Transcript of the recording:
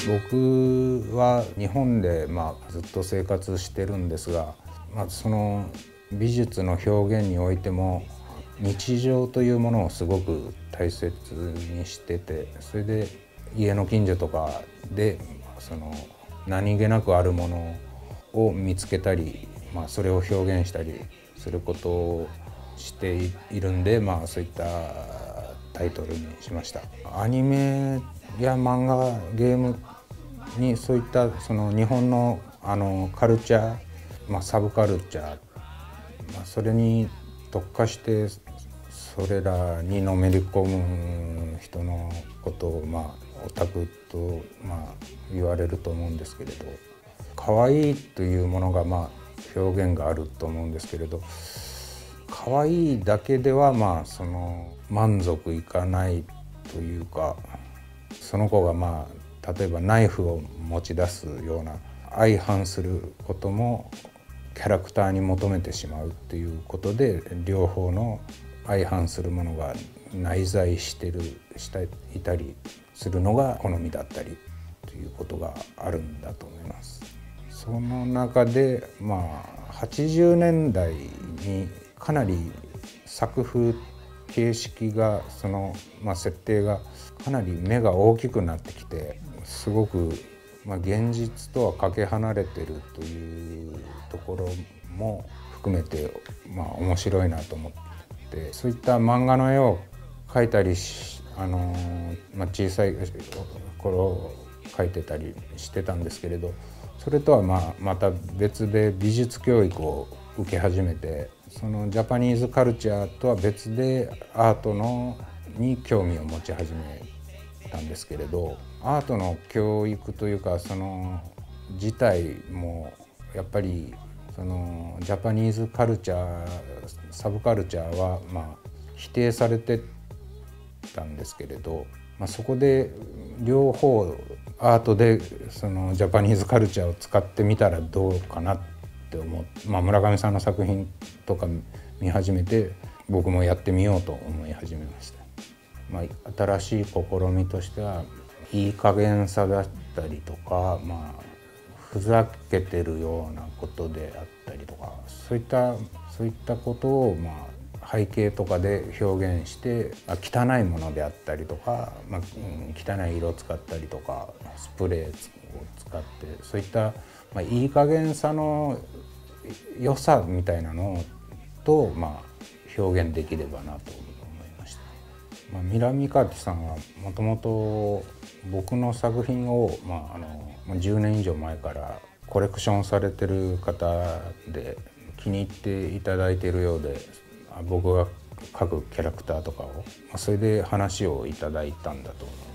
僕は日本でずっと生活してるんですが、その美術の表現においても日常というものをすごく大切にしてて、それで家の近所とかでその何気なくあるものを見つけたり、それを表現したりすることをしているんで、そういったタイトルにしました。アニメや漫画、ゲームにそういったその日本のカルチャー、サブカルチャー、それに特化してそれらにのめり込む人のことをオタクと言われると思うんですけれど、可愛いというものが表現があると思うんですけれど、可愛いだけではその満足いかないというか、その子が例えばナイフを持ち出すような相反することもキャラクターに求めてしまうっていうことで、両方の相反するものが内在していたりするのが好みだったりということがあるんだと思います。その中で80年代にかなり作風形式が設定がかなり目が大きくなってきて、すごく現実とはかけ離れてるというところも含めて面白いなと思って、そういった漫画の絵を描いたり小さい頃描いてたりしてたんですけれど、それとはまた別で美術教育を受け始めて、そのジャパニーズカルチャーとは別でアートに興味を持ち始めたんですけれど、アートの教育というかその自体もやっぱりそのジャパニーズカルチャー、サブカルチャーは否定されてたんですけれど、そこで両方アートでそのジャパニーズカルチャーを使ってみたらどうかなって思って、村上さんの作品とか見始めて、僕もやってみようと思い始めました。新しい試みとしてはいい加減さだったりとか、ふざけてるようなことであったりとか、そういったことを背景とかで表現して、汚いものであったりとか、汚い色を使ったりとかスプレーを使って、そういったいい加減さの良さみたいなのと表現できればなと思いました。ミラ・ミカティさんはもともと僕の作品を10年以上前からコレクションされてる方で、気に入っていただいているようで、僕が描くキャラクターとかをそれで話をいただいたんだと思います。